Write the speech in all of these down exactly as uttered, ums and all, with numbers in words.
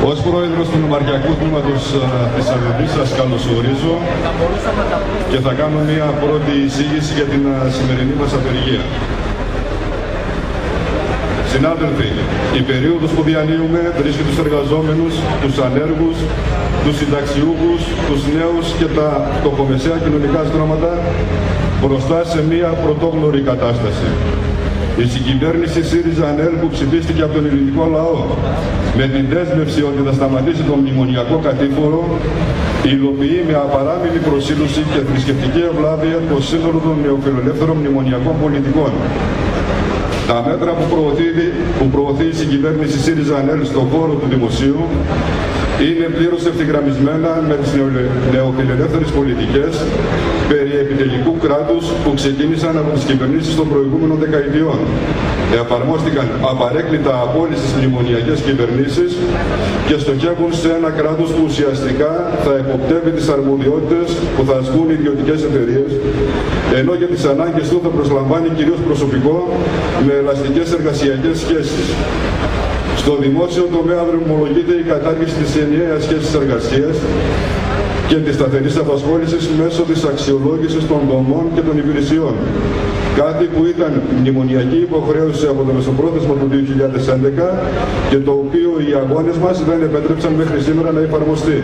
Ως πρόεδρος του Νομαρχιακού Τμήματος της Αβεβής σας καλωσορίζω και θα κάνω μια πρώτη εισήγηση για την σημερινή μας απεργία. Συνάδελφοι, η περίοδος που διανύουμε βρίσκει τους εργαζόμενους, τους ανέργους, τους συνταξιούχους, τους νέους και τα φτωχομεσαία κοινωνικά στρώματα μπροστά σε μια πρωτόγνωρη κατάσταση. Η συγκυβέρνηση ΣΥΡΙΖΑ-ΑΝΕΛ που ψηφίστηκε από τον ελληνικό λαό με την δέσμευση ότι θα σταματήσει τον μνημονιακό κατήφορο, υλοποιεί με απαράμιλη προσήλωση και θρησκευτική ευλάβεια το σύνολο των νεοφιλελεύθερων μνημονιακών πολιτικών. Τα μέτρα που προωθεί, που προωθεί η συγκυβέρνηση ΣΥΡΙΖΑ-ΑΝΕΛ στον χώρο του δημοσίου είναι πλήρως ευθυγραμμισμένα με τις νεοφιλελεύθερες πολιτικές περί επιτελικού κράτους που ξεκίνησαν από τις κυβερνήσεις των προηγούμενων δεκαετιών. Εφαρμόστηκαν απαρέκκλητα από όλες τις μνημονιακές κυβερνήσεις και στοχεύουν σε ένα κράτος που ουσιαστικά θα εποπτεύει τις αρμοδιότητες που θα ασκούν οι ιδιωτικές εταιρείες, ενώ για τις ανάγκες του θα προσλαμβάνει κυρίως προσωπικό με ελαστικές εργασιακές σχέσεις. Στο δημόσιο τομέα δρομολογείται η κατάργηση της ενιαίας σχέσης εργασίας και της σταθερής απασχόλησης μέσω της αξιολόγησης των δομών και των υπηρεσιών. Κάτι που ήταν μνημονιακή υποχρέωση από το μεσοπρόθεσμο του δύο χιλιάδες έντεκα και το οποίο οι αγώνες μας δεν επέτρεψαν μέχρι σήμερα να εφαρμοστεί.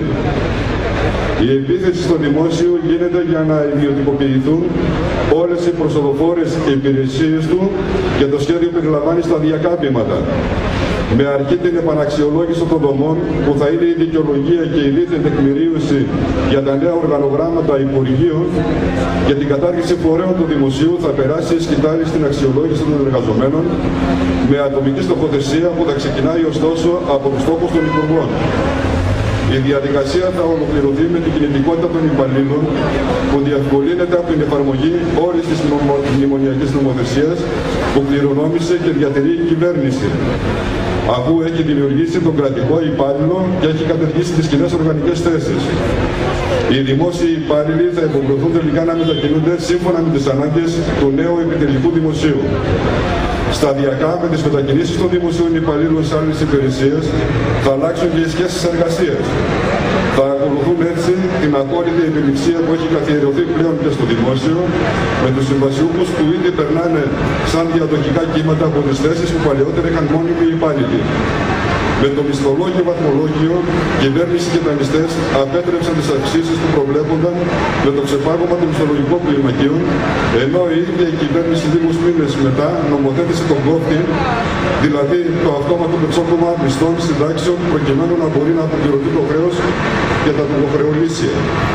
Η επίθεση στο δημόσιο γίνεται για να ιδιωτικοποιηθούν όλες οι προσοδοφόρες υπηρεσίες του και το σχέδιο περιλαμβάνει σταδιακά βήματα. Με αρκεί την επαναξιολόγηση των δομών που θα είναι η δικαιολογία και η δίθεν τεκμηρίωση για τα νέα οργανογράμματα υπουργείων και την κατάργηση φορέων του δημοσίου θα περάσει η σκητάλη στην αξιολόγηση των εργαζομένων με ατομική στοχοθεσία που θα ξεκινάει ωστόσο από τους στόχους των υπουργών. Η διαδικασία θα ολοκληρωθεί με την κινητικότητα των υπαλλήλων που διευκολύνεται από την εφαρμογή όλης της μνημονιακής νομοθεσίας που κληρονόμησε και διατηρεί η κυβέρνηση, αφού έχει δημιουργήσει τον κρατικό υπάλληλο και έχει κατεργήσει τις κοινές οργανικές θέσεις. Οι δημόσιοι υπάλληλοι θα υποχρεωθούν τελικά να μετακινούνται σύμφωνα με τις ανάγκες του νέου επιτελικού δημοσίου. Σταδιακά, με τις μετακινήσεις των δημοσίων υπαλλήλων σε άλλες υπηρεσίες, θα αλλάξουν και οι σχέσεις εργασίας. Θα ακολουθούν έτσι την απόλυτη ευελιξία που έχει καθιερωθεί πλέον και στο δημόσιο, με τους συμβασιούχους που ήδη περνάνε σαν διαδοχικά κύματα από τις θέσεις που παλαιότερα είχαν μόνιμοι υπάλληλοι. Με το μισθολόγιο βαθμολόγιο, η κυβέρνηση και τα μισθές απέτρεψαν τις αυξήσεις που προβλέπονταν με το ξεπάγωμα των μισθολογικών κλιμακίων, ενώ η ίδια η κυβέρνηση λίγους μήνες μετά νομοθέτησε τον κόφτη, δηλαδή το αυτόματο πετσόκομα μισθών συντάξεων, προκειμένου να μπορεί να αποπληρωθεί το χρέος και τα τουρκοχρεωλήσια.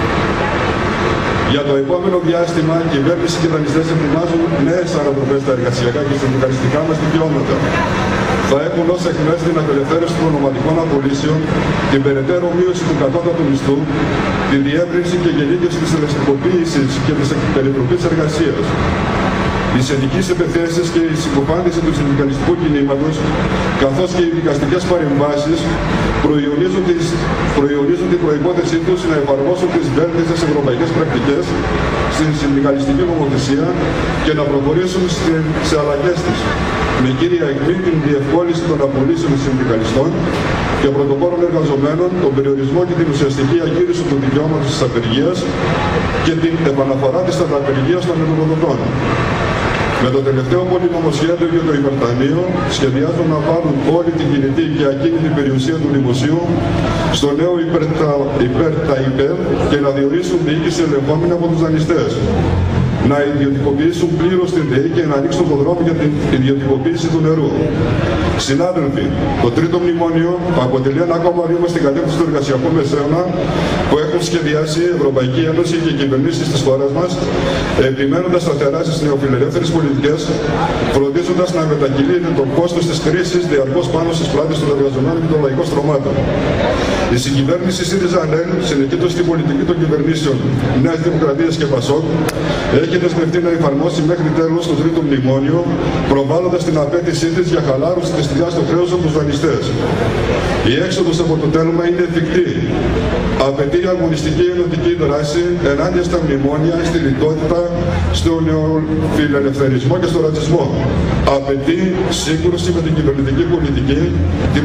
Για το επόμενο διάστημα, η κυβέρνηση και τα μισθές ετοιμάζουν νέες ανατροπές στα εργασιακά και συνδικαλιστικά μας δικαιώματα. Θα έχουν ως εκμές την απελευθέρωση των ομαδικών απολύσεων, την περαιτέρω μείωση του κατώτατου μισθού, τη διεύρυνση και γενίκευση της ελευθεροποίησης και της περιτροπής εργασίας. Οι συνδικές επιθέσεις και η συκοφάντηση του συνδικαλιστικού κινήματος, καθώς και οι δικαστικές παρεμβάσεις, προϊονίζουν, τις, προϊονίζουν την προϋπόθεσή τους να εφαρμόσουν τις βέλτιστες ευρωπαϊκές πρακτικές στην συνδικαλιστική νομοθεσία και να προχωρήσουν σε αλλαγές της, με κύρια εκμή την διευκόλυνση των απολύσεων συνδικαλιστών και πρωτοπόρων εργαζομένων, τον περιορισμό και την ουσιαστική ακύρωση του δικαιώματος της απεργίας και την επαναφορά της απεργίας των εργοδοτών. Με το τελευταίο πολυνομοσχέδιο για το υπερταμείο σχεδιάζουν να βάλουν όλη την κινητή και ακίνητη περιουσία του δημοσίου στο νέο υπερτα, υπερτα υπέρ και να διορίσουν διοίκηση ελεγχόμενη από τους δανειστές. Να ιδιωτικοποιήσουν πλήρως την ΔΕΗ και να ανοίξουν τον δρόμο για την ιδιωτικοποίηση του νερού. Συνάδελφοι, το τρίτο μνημόνιο αποτελεί ένα ακόμα βήμα στην κατεύθυνση του εργασιακού μεσαίωνα που έχουν σχεδιάσει η Ευρωπαϊκή Ένωση και οι κυβερνήσεις της χώρας μας, επιμένοντας σταθερά στις νεοφιλελεύθερες πολιτικές, φροντίζοντας να μετακυλείται το κόστος της κρίσης διαρκώς πάνω στις πλάτες των εργαζομένων και των λαϊκών στρωμάτων. Η συγκυβέρνηση ΣΥΡΙΖΑ-ΑΝΕΛ, συνεχίζοντας την πολιτική των κυβερνήσεων Νέας Δημοκρατίας και ΠΑΣΟΚ, έχει δεσμευτεί να εφαρμόσει μέχρι τέλος το τρίτο μνημόνιο, προβάλλοντας την απέτησή της για χαλάρωση της τριάς του χρέους από τους δανειστές. Η έξοδος από το τέλμα είναι εφικτή. Απαιτεί αγωνιστική ενωτική δράση ενάντια στα μνημόνια, στη λιτότητα, στο νεοφιλελευθερισμό και στο ρατσισμό. Απαιτεί σύγκρουση με την κυβερνητική πολιτική, την πολιτική της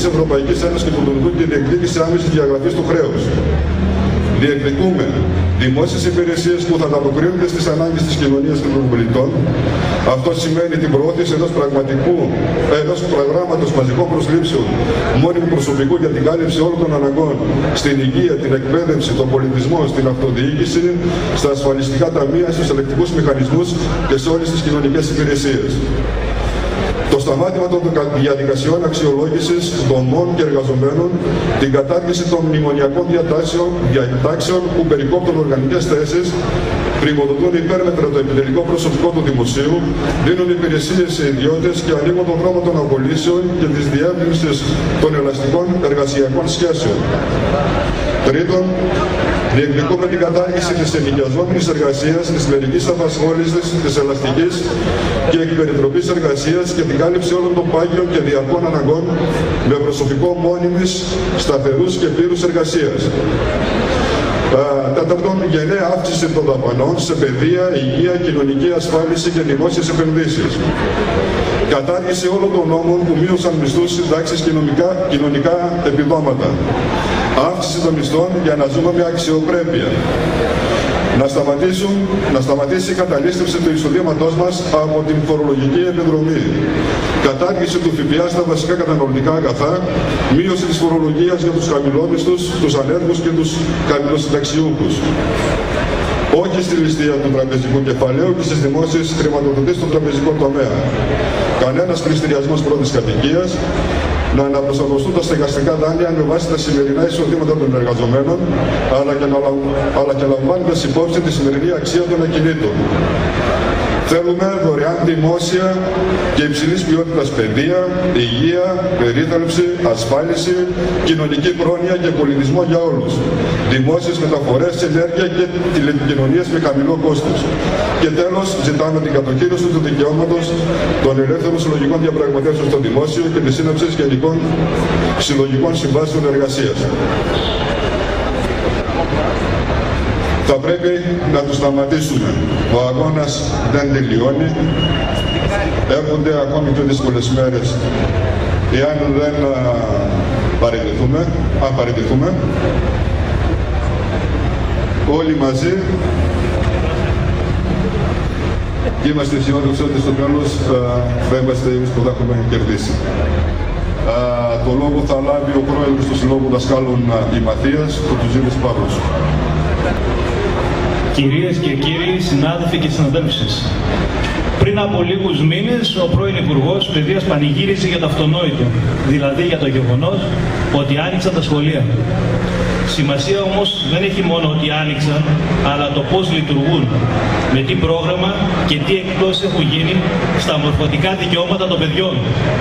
της Ευρωπαϊκής Ένωσης και του Τουρκού τη διεκδίκηση άμεσης διαγραφής του χρέους. Διεκδικούμε δημόσιες υπηρεσίες που θα ανταποκρίνονται στις ανάγκες της κοινωνίας και των πολιτών. Αυτό σημαίνει την προώθηση ενός πραγματικού, ενός προγράμματος μαζικών προσλήψεων μόνιμου προσωπικού για την κάλυψη όλων των αναγκών στην υγεία, την εκπαίδευση, τον πολιτισμό, στην αυτοδιοίκηση, στα ασφαλιστικά ταμεία, στους ελεκτικούς μηχανισμούς και σε όλες τις κοινωνικές υπηρεσίες. Το σταμάτημα των διαδικασιών αξιολόγησης δομών και εργαζομένων, την κατάργηση των μνημονιακών διατάξεων, διατάξεων που περικόπτουν οργανικές θέσεις, πρημοδοτούν υπέρμετρα το επιτελικό προσωπικό του δημοσίου, δίνουν υπηρεσίες σε ιδιώτες και ανοίγουν τον δρόμο των απολύσεων και της διεύρυνσης των ελαστικών εργασιακών σχέσεων. Τρίτον, διεκδικούμε την κατάργηση της ενοικιαζόμενης εργασίας, της μερικής απασχόλησης, της ελαστικής και εκπεριτροπής εργασίας και την κάλυψη όλων των πάγιων και διαρκών αναγκών με προσωπικό μόνιμης, σταθερούς και πλήρους εργασίας. Τέταρτον, γενναία αύξηση των δαπανών σε παιδεία, υγεία, κοινωνική ασφάλιση και δημόσιες επενδύσεις. Κατάργηση όλων των νόμων που μείωσαν μισθούς, συντάξεις και κοινωνικά επιδόματα. Αύξηση των μισθών για να ζούμε με αξιοπρέπεια. Να, σταματήσουν, να σταματήσει η καταλήστευση του εισοδήματός μας από την φορολογική επιδρομή. Κατάργηση του ΦΠΑ στα βασικά καταναλωτικά αγαθά, μείωση της φορολογίας για τους χαμηλόμισθους, τους ανέργους και τους χαμηλοσυνταξιούχους. Όχι στη ληστεία του τραπεζικού κεφαλαίου και στις δημόσιες χρηματοδοτήσεις του τραπεζικού τομέα. Κανένας πληστηριασμός πρώτης κατοικίας. Να αναπροσαρμοστούν τα στεγαστικά δάνεια με βάση τα σημερινά εισοδήματα των εργαζομένων, αλλά και, να, αλλά και λαμβάνοντας υπόψη τη σημερινή αξία των ακινήτων. Θέλουμε δωρεάν δημόσια και υψηλής ποιότητας παιδεία, υγεία, περίθαλψη, ασφάλιση, κοινωνική πρόνοια και πολιτισμό για όλους. Δημόσιες μεταφορές, ενέργεια και τηλεπικοινωνίες με χαμηλό κόστος. Και τέλος, ζητάμε την κατοχήρωση του δικαιώματος των ελεύθερων συλλογικών διαπραγματεύσεων στο δημόσιο και τη σύναψη γενικών συλλογικών συμβάσεων εργασίας. Θα πρέπει να τους σταματήσουμε. Ο αγώνας δεν τελειώνει. Έρχονται ακόμη πιο δύσκολες μέρες εάν δεν παραιτηθούμε, αν παραιτηθούμε. Όλοι μαζί είμαστε αισιόδοξοι ότι στο τέλος θα είμαστε εμείς που θα έχουμε κερδίσει. Το λόγο θα λάβει ο πρόεδρος του Συλλόγου Δασκάλων η Μαθίας, ο Τουζίλης Παύλος. Κυρίες και κύριοι, συνάδελφοι και συναδέλφισες, πριν από λίγους μήνες ο πρώην Υπουργός Παιδείας πανηγύριζε για το αυτονόητο, δηλαδή για το γεγονός ότι άνοιξαν τα σχολεία. Σημασία όμως δεν έχει μόνο ότι άνοιξαν, αλλά το πώς λειτουργούν, με τι πρόγραμμα και τι εκπτώσεις έχουν γίνει στα μορφωτικά δικαιώματα των παιδιών.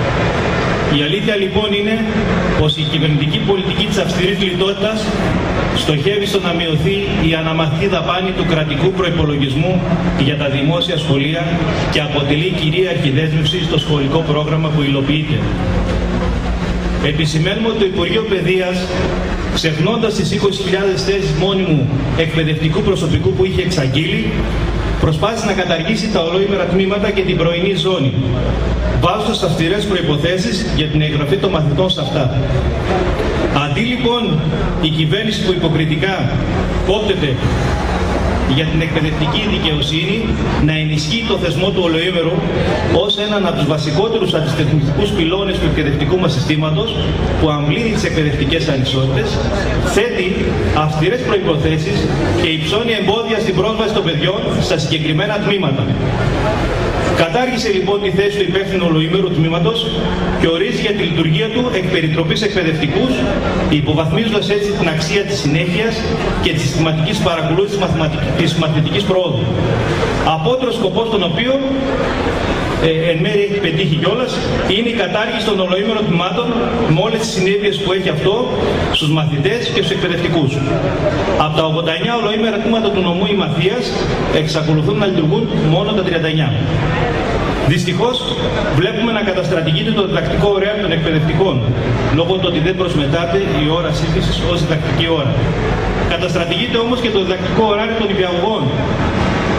Η αλήθεια λοιπόν είναι πως η κυβερνητική πολιτική της αυστηρής λιτότητας στοχεύει στο να μειωθεί η αναμαθή δαπάνη του κρατικού προϋπολογισμού για τα δημόσια σχολεία και αποτελεί κυρίαρχη δέσμευση στο σχολικό πρόγραμμα που υλοποιείται. Επισημαίνουμε ότι το Υπουργείο Παιδείας, ξεχνώντας τις είκοσι χιλιάδες θέσεις μόνιμου εκπαιδευτικού προσωπικού που είχε εξαγγείλει, προσπάθησε να καταργήσει τα ολόημερα τμήματα και την πρωινή ζώνη, βάζοντας αυστηρές προϋποθέσεις για την εγγραφή των μαθητών σε αυτά. Αντί λοιπόν η κυβέρνηση που υποκριτικά κόπτεται για την εκπαιδευτική δικαιοσύνη να ενισχύει το θεσμό του ολοήμερου ως έναν από τους βασικότερους αντισταθμιστικούς πυλώνες του εκπαιδευτικού μας συστήματος που αμβλύνει τις εκπαιδευτικές ανισότητες, θέτει αυστηρές προϋποθέσεις και υψώνει εμπόδια στην πρόσβαση των παιδιών στα συγκεκριμένα τμήματα. Κατάργησε λοιπόν τη θέση του υπεύθυνου ολοήμερου τμήματος και ορίζει για τη λειτουργία του εκ περιτροπής εκπαιδευτικούς, υποβαθμίζοντας έτσι την αξία της συνέχειας και της συστηματικής παρακολούθησης της μαθητικής προόδου. Απότερος σκοπός των οποίων ε, εν μέρει έχει πετύχει κιόλας είναι η κατάργηση των ολοήμερων τμήματων με όλες τις συνέπειες που έχει αυτό στους μαθητές και στους εκπαιδευτικούς. Από τα ογδόντα εννέα ολοήμερα τμήματα του νομού η Μαθίας εξακολουθούν να λειτουργούν μόνο τα τριάντα εννέα. Δυστυχώς, βλέπουμε να καταστρατηγείται το διδακτικό ωράριο των εκπαιδευτικών, λόγω του ότι δεν προσμετάται η ώρα σύγχυσης ως διδακτική ώρα. Καταστρατηγείται όμως και το διδακτικό ωράριο των νηπιαγωγών,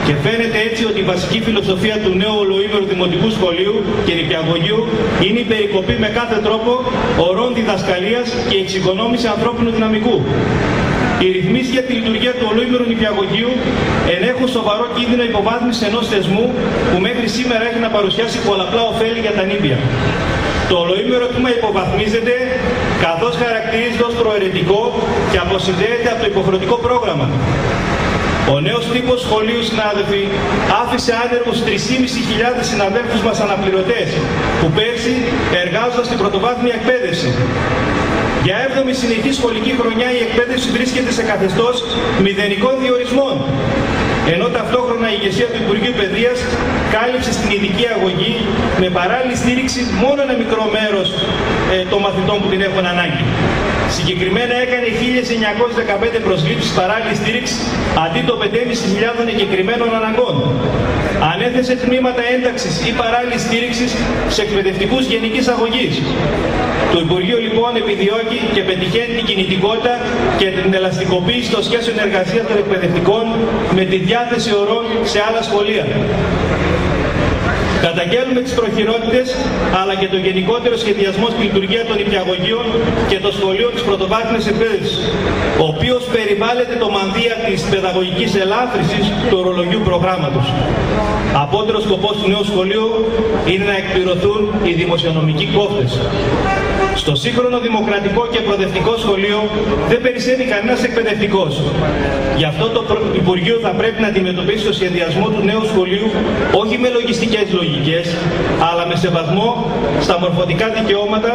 Και φαίνεται έτσι ότι η βασική φιλοσοφία του νέου ολοήμερου δημοτικού σχολείου και νηπιαγωγείου είναι η περικοπή με κάθε τρόπο ωρών διδασκαλίας και εξοικονόμηση ανθρώπινου δυναμικού. Οι ρυθμίσεις για τη λειτουργία του ολοήμερου νηπιαγωγείου ενέχουν σοβαρό κίνδυνο υποβάθμισης ενός θεσμού που μέχρι σήμερα έχει να παρουσιάσει πολλαπλά ωφέλη για τα νήπια. Το ολοήμερο τμήμα υποβαθμίζεται καθώς χαρακτηρίζεται ως προαιρετικό και αποσυνδέεται από το υποχρεωτικό πρόγραμμα. Ο νέος τύπος σχολείου, συνάδελφοι, άφησε άνεργους τρεις και μισή χιλιάδες συναδέλφους μας αναπληρωτές που πέρσι εργάζονταν στην πρωτοβάθμια εκπαίδευση. Για έβδομη συνεχή σχολική χρονιά η εκπαίδευση βρίσκεται σε καθεστώς μηδενικών διορισμών, ενώ ταυτόχρονα η ηγεσία του Υπουργείου Παιδείας κάλυψε στην ειδική αγωγή με παράλληλη στήριξη μόνο ένα μικρό μέρος ε, των μαθητών που την έχουν ανάγκη. Συγκεκριμένα έκανε χίλιες εννιακόσιες δεκαπέντε προσλήψεις παράλληλη στήριξη αντί των πέντε χιλιάδες πεντακόσιων εγκεκριμένων αναγκών. Ανέθεσε τμήματα ένταξης ή παράλληλης στήριξης σε εκπαιδευτικούς γενικής αγωγής. Το Υπουργείο λοιπόν επιδιώκει και πετυχαίνει την κινητικότητα και την ελαστικοποίηση των σχέσεων εργασίας των εκπαιδευτικών με τη διάθεση ωρών σε άλλα σχολεία. Καταγγέλνουμε τις προχειρότητες αλλά και το γενικότερο σχεδιασμό στη λειτουργία των νηπιαγωγείων και των σχολείων της πρωτοβάθμιας εκπαίδευσης, ο οποίος περιβάλλεται το μανδύα της παιδαγωγικής ελάφρυνσης του ορολογιού προγράμματος. Απότερος σκοπός του νέου σχολείου είναι να εκπληρωθούν οι δημοσιονομικοί κόφτες. Στο σύγχρονο δημοκρατικό και προοδευτικό σχολείο δεν περισσεύει κανένας εκπαιδευτικός. Γι' αυτό το Υπουργείο θα πρέπει να αντιμετωπίσει το σχεδιασμό του νέου σχολείου όχι με λογιστικές λογικές, αλλά με σεβασμό στα μορφωτικά δικαιώματα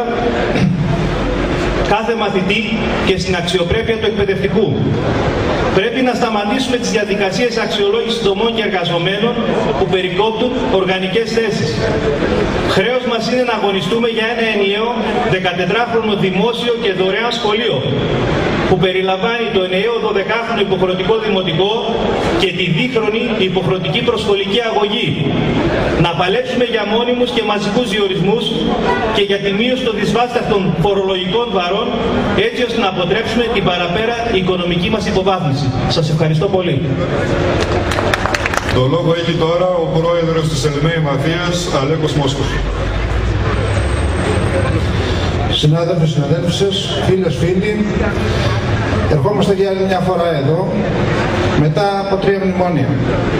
κάθε μαθητή και στην αξιοπρέπεια του εκπαιδευτικού. Πρέπει να σταματήσουμε τις διαδικασίες αξιολόγησης δομών και εργαζομένων που περικόπτουν οργανικές θέσεις. Χρέος μας είναι να αγωνιστούμε για ένα ενιαίο δεκατετράχρονο δημόσιο και δωρεάν σχολείο που περιλαμβάνει το ενιαίο δωδεκάχρονο υποχρεωτικό δημοτικό και τη δίχρονη υποχρεωτική προσχολική αγωγή. Να παλέψουμε για μόνιμους και μαζικούς διορισμούς και για τη μείωση των δυσβάσταχτων φορολογικών βαρών, έτσι ώστε να αποτρέψουμε την παραπέρα οικονομική μας υποβάθμιση. Σας ευχαριστώ πολύ. Το λόγο έχει τώρα ο πρόεδρος της Ελμέη Μαθίας, Αλέκος Μόσκος. Συνάδελφοι, συναδέλφισες, φίλες, φίλοι, ερχόμαστε για άλλη μια φορά εδώ, μετά από τρία μνημόνια.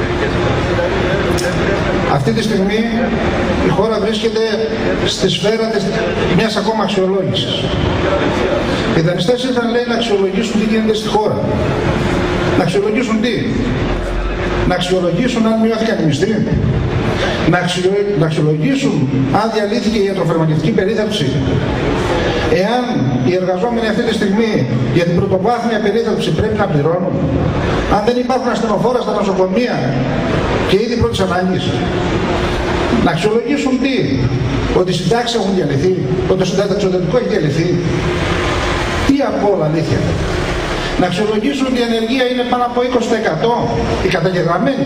Αυτή τη στιγμή η χώρα βρίσκεται στη σφαίρα της μιας ακόμα αξιολόγησης. Οι δανειστές ήρθαν, λέει, να αξιολογήσουν τι γίνεται στη χώρα. Να αξιολογήσουν τι? Να αξιολογήσουν αν μειώθηκαν οι μισθοί. Να, αξιο... να αξιολογήσουν αν διαλύθηκε η ιατροφαρμακευτική περίθαλψη. Εάν οι εργαζόμενοι αυτή τη στιγμή για την πρωτοβάθμια περίθαλψη πρέπει να πληρώνουν. Αν δεν υπάρχουν ασθενοφόρα στα νοσοκομεία και ήδη πρώτης ανάγκης. Να αξιολογήσουν τι? Ότι οι συντάξεις έχουν διαλυθεί, ότι το συνταξιοδοτικό έχει διαλυθεί. Τι από όλα, αλήθεια? Να αξιολογήσουν ότι η ανεργία είναι πάνω από είκοσι τοις εκατό, η καταγεγραμμένη.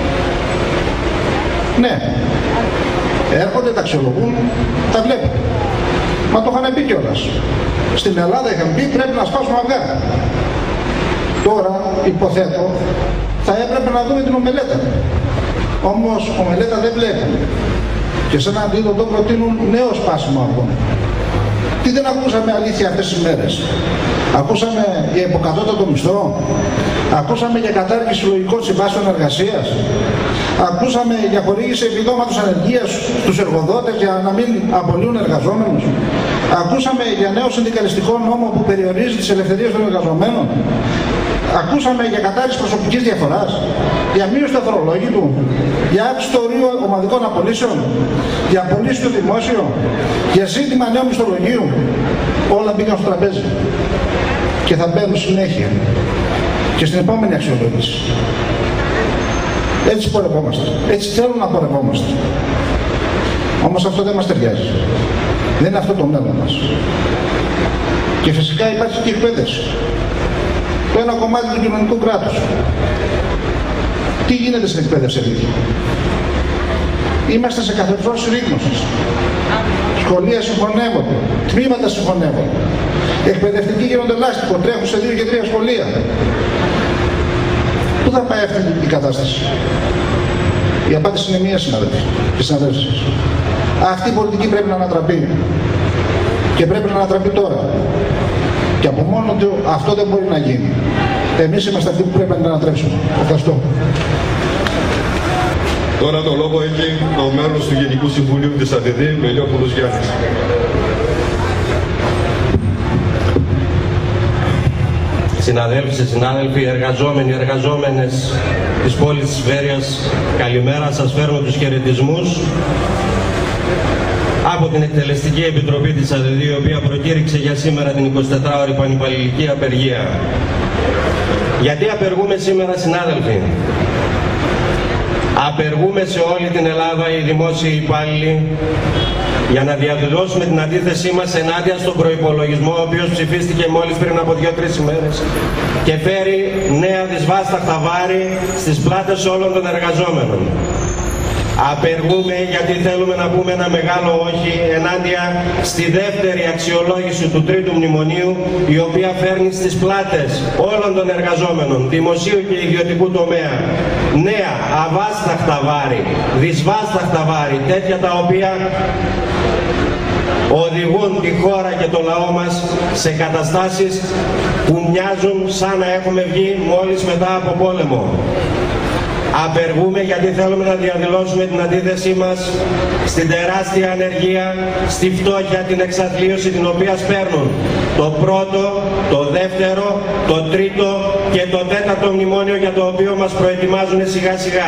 Ναι, έρχονται, τα αξιολογούν, τα βλέπουν. Μα το είχαν πει κιόλας. Στην Ελλάδα είχαν πει πρέπει να σπάσουμε αυγά. Τώρα, υποθέτω, θα έπρεπε να δούμε την ομελέτα. Όμως, ομελέτα δεν βλέπουν. Και σε ένα αντίδοτο προτείνουν νέο σπάσιμο αυγών. Τι δεν ακούσαμε αλήθεια αυτές τις μέρες? Ακούσαμε για υποκατώτατο μισθό, ακούσαμε για κατάργηση συλλογικών συμβάσεων εργασίας, ακούσαμε για χορήγηση επιδόματος ανεργίας στους εργοδότες για να μην απολύουν εργαζόμενους, ακούσαμε για νέο συνδικαλιστικό νόμο που περιορίζει τις ελευθερίες των εργαζομένων, ακούσαμε για κατάργηση προσωπικής διαφοράς, για μείωση του αθρολόγητου, για αύξηση του ορίου ομαδικών απολύσεων, για απολύσεις του δημόσιο, για ζήτημα νέου μισθολογίου. Όλα μπήκαν στο τραπέζι και θα μπαίνουν συνέχεια και στην επόμενη αξιολόγηση. Έτσι πορευόμαστε, έτσι θέλουν να πορευόμαστε. Όμως αυτό δεν μας ταιριάζει. Δεν είναι αυτό το μέλλον μας. Και φυσικά υπάρχει και εκπαίδευση. Το ένα κομμάτι του κοινωνικού κράτους. Τι γίνεται στην εκπαίδευση εκεί? Είμαστε σε καθεστώς συρρήγνωσης. Σχολεία συγχωνεύονται, τμήματα συγχωνεύονται. Εκπαιδευτικοί γίνονται λάστιχο, τρέχουν σε δύο και τρία σχολεία. Πού θα πάει αυτή η κατάσταση? Η απάντηση είναι μία, συνάδελφοι και συναδέλφοι. Αυτή η πολιτική πρέπει να ανατραπεί. Και πρέπει να ανατραπεί τώρα. Και από μόνο του αυτό δεν μπορεί να γίνει. Εμείς είμαστε αυτοί που πρέπει να την ανατρέψουμε. Ευχαριστώ. Τώρα το λόγο έχει ο μέλος του Γενικού Συμβουλίου της Α Τ Δ, Μελιόπουλος Γιάννης. Συναδέλφοι και συνάδελφοι, εργαζόμενοι, εργαζόμενες της πόλης της Βέρειας, καλημέρα, σας φέρνω τους χαιρετισμούς από την Εκτελεστική Επιτροπή της Α Τ Δ, η οποία προκήρυξε για σήμερα την εικοσιτετράωρη πανυπαλληλική απεργία. Γιατί απεργούμε σήμερα, συνάδελφοι? Απεργούμε σε όλη την Ελλάδα οι δημόσιοι υπάλληλοι για να διαδηλώσουμε την αντίθεσή μας ενάντια στον προϋπολογισμό, ο οποίος ψηφίστηκε μόλις πριν από δύο-τρεις ημέρες και φέρει νέα δυσβάσταχτα βάρη στις πλάτες όλων των εργαζόμενων. Απεργούμε γιατί θέλουμε να πούμε ένα μεγάλο όχι ενάντια στη δεύτερη αξιολόγηση του τρίτου μνημονίου, η οποία φέρνει στις πλάτες όλων των εργαζόμενων, δημοσίου και ιδιωτικού τομέα, νέα αβάσταχτα βάρη, δυσβάσταχτα βάρη, τέτοια τα οποία οδηγούν τη χώρα και το λαό μας σε καταστάσεις που μοιάζουν σαν να έχουμε βγει μόλις μετά από πόλεμο. Απεργούμε γιατί θέλουμε να διαδηλώσουμε την αντίθεσή μας στην τεράστια ανεργία, στη φτώχεια, την εξαθλίωση την οποία σπέρνουν το πρώτο, το δεύτερο, το τρίτο και το τέταρτο μνημόνιο, για το οποίο μας προετοιμάζουν σιγά σιγά.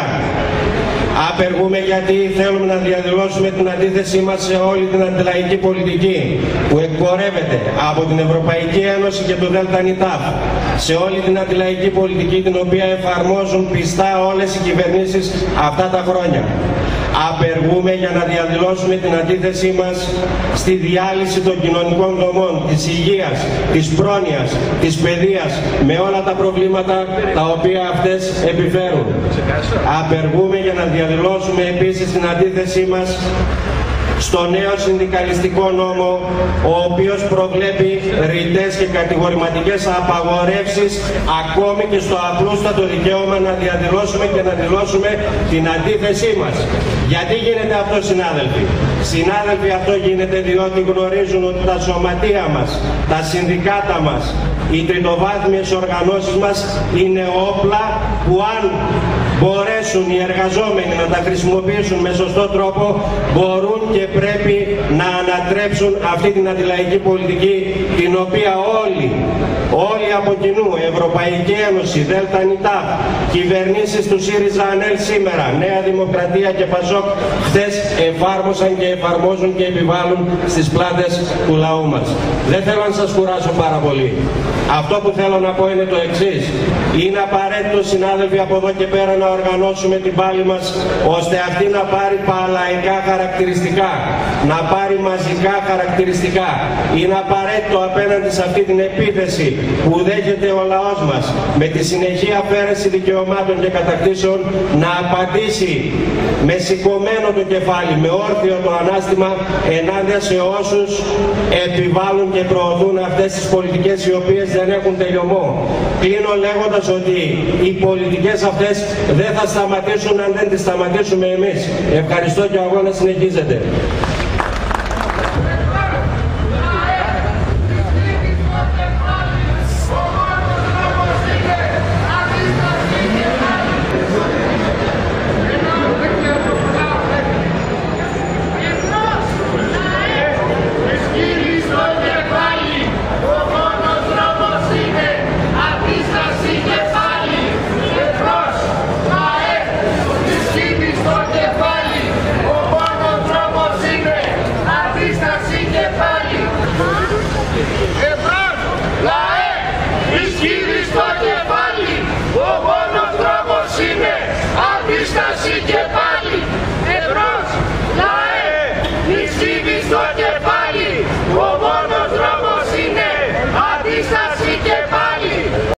Απεργούμε γιατί θέλουμε να διαδηλώσουμε την αντίθεσή μας σε όλη την αντιλαϊκή πολιτική που εκπορεύεται από την Ευρωπαϊκή Ένωση και το ΔΝΤ, σε όλη την αντιλαϊκή πολιτική την οποία εφαρμόζουν πιστά όλες οι κυβερνήσεις αυτά τα χρόνια. Απεργούμε για να διαδηλώσουμε την αντίθεσή μας στη διάλυση των κοινωνικών δομών, της υγείας, της πρόνοιας, της παιδείας, με όλα τα προβλήματα τα οποία αυτές επιφέρουν. Απεργούμε για να διαδηλώσουμε επίσης την αντίθεσή μας στο νέο συνδικαλιστικό νόμο, ο οποίος προβλέπει ρητές και κατηγορηματικές απαγορεύσεις ακόμη και στο απλούστατο δικαίωμα να διαδηλώσουμε και να δηλώσουμε την αντίθεσή μας. Γιατί γίνεται αυτό, συνάδελφοι? Συνάδελφοι, αυτό γίνεται διότι γνωρίζουν ότι τα σωματεία μας, τα συνδικάτα μας, οι τριτοβάθμιες οργανώσεις μας είναι όπλα που αν μπορέσουν οι εργαζόμενοι να τα χρησιμοποιήσουν με σωστό τρόπο, μπορούν και πρέπει να ανατρέψουν αυτή την αντιλαϊκή πολιτική, την οποία όλοι, όλοι από κοινού, Ευρωπαϊκή Ένωση, ΔΝΤ, κυβερνήσεις του ΣΥΡΙΖΑ ΑΝΕΛ σήμερα, Νέα Δημοκρατία και ΠΑΣΟΚ χθες εφάρμοσαν και εφαρμόζουν και επιβάλλουν στις πλάτες του λαού μας. Δεν θέλω να σας κουράσω πάρα πολύ. Αυτό που θέλω να πω είναι το εξής. Είναι απαραίτητο, συνάδελφοι, από εδώ και πέρα να οργανώσουμε την πάλη μας ώστε αυτή να πάρει παλαϊκά χαρακτηριστικά, να πάρει μαζικά χαρακτηριστικά. Είναι απαραίτητο απέναντι σε αυτή την επίθεση που δέχεται ο λαός μας με τη συνεχή αφαίρεση δικαιωμάτων και κατακτήσεων να απαντήσει με σηκωμένο το κεφάλι, με όρθιο το ανάστημα ενάντια σε όσους επιβάλλουν και προωθούν αυτές τις πολιτικές οι οποίες δεν έχουν τελειωμό. Κλείνω λέγοντας ότι οι πολιτικές αυτές δεν θα σταματήσουν αν δεν τις σταματήσουμε εμείς. Ευχαριστώ και ο αγώνας συνεχίζεται.